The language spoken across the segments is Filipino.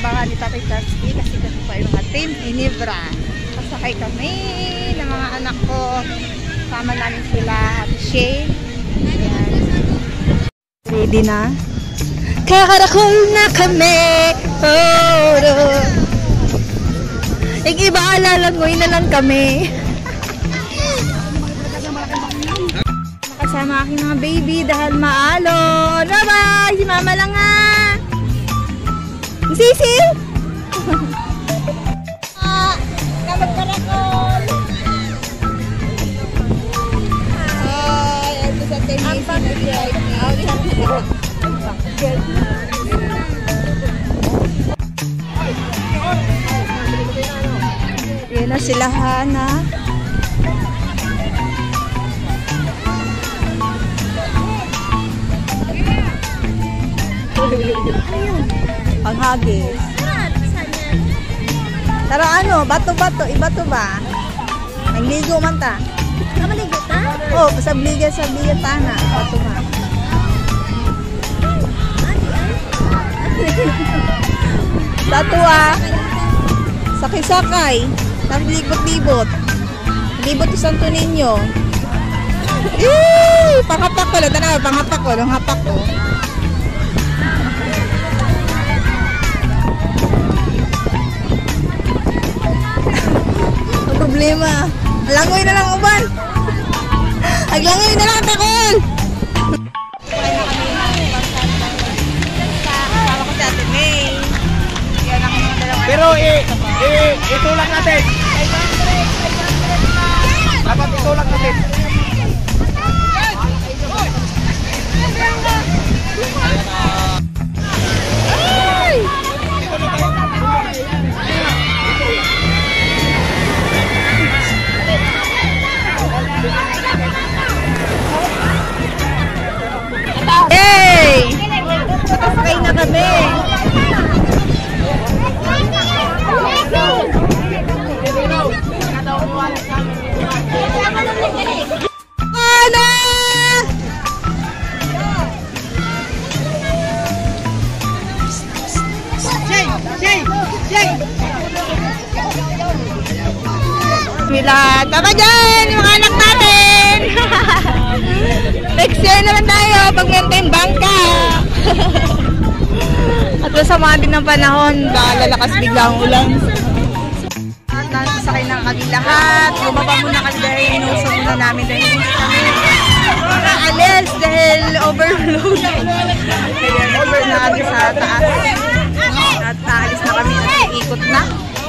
inabangan ni Tatay Chasky kasi kami pa yung mga Team Ginebra. Kasakay kami ng mga anak ko. Sama namin sila, Ate Shay. Ayan. Ready na? Kakarakol na kami. Oh, yung iba alalangoy na lang kami. Nakasama aking mga baby dahil maalon. Bye-bye! Si mama lang nga. Sisil! Kamagkarakol! Hi! Ito sa tennis. Yan na sila, Hana. Panghagis. Tara ano, bato-bato, ibato ba? Nagligo man ta. Maligo ta? Oo, sa bliga tana. Bato ba? Tatua. Sakay-sakay. Naglibot-libot. Libot to Santo Niño. Panghapak ko. Tanaw, panghapak ko. Hapak ko. Ang problema. Langoy na lang uban. Aglangoy na lang takol. Pero itulak natin. Dapat itulak natin. Hey! Nakasakay na kami. Ana! Bismillah! Tama dyan! Yung mga anak natin! Next year naman tayo pag maintain bangka! At masama din ng panahon, baka lalakas bigla ang ulan. At nasasakay ng kami lahat. Bumaba muna kami dahil inusok muna namin dahil hindi kami makaalis dahil overload. Kaya over na kami sa taas. At naalis na kami at ikot na.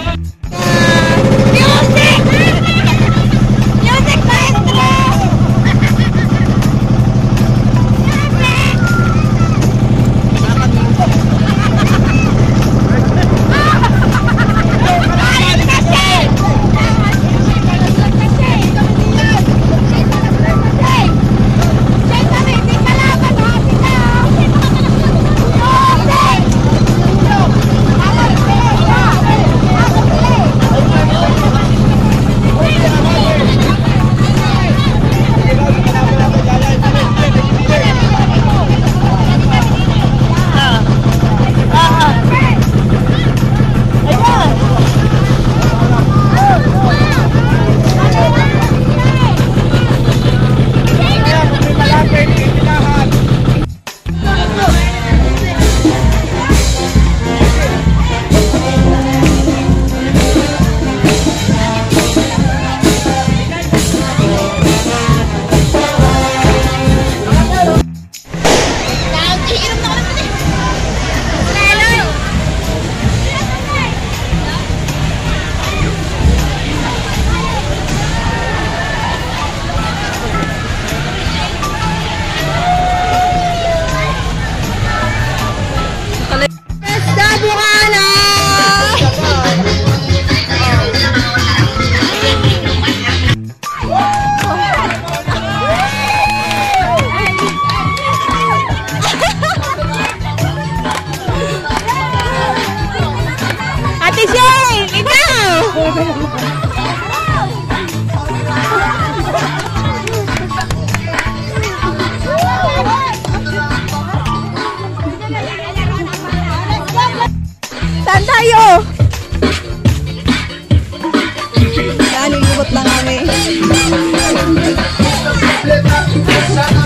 Music! Music maestro! Daan tayo! Yan, lilibot lang kami.